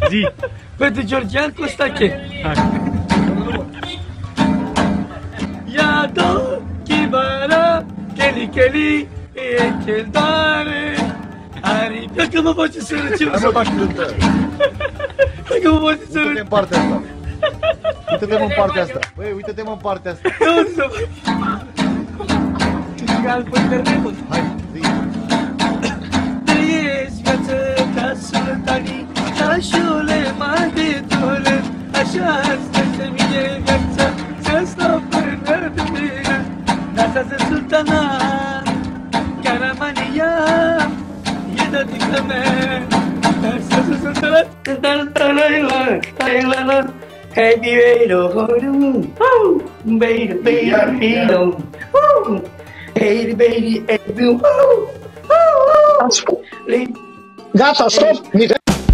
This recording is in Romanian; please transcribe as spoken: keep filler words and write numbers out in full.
Zi. Pentru Georgian Costache. Iată chibara, Kelly Kelly, e cel doare. Ari, dacă mă faci să răcim. Hai mă faci cântă. Dacă mă faci să Uite-te în partea asta. Uite-te în partea asta. Băi, uite-te în partea asta. Nu să Gal pe internetul. Hai, zi. Trăiesc viață ca sultanii, cașule mai de dole. Așa stă mine viața, să stau până de mine. Dansează sultana, Caramania, e dătică mea. Dansează sultana, ta-ta-ta-la-la, ta-la-la. Hey, baby, oh, baby, baby, oh, hey, baby, oh, oh, oh. Gata, stop!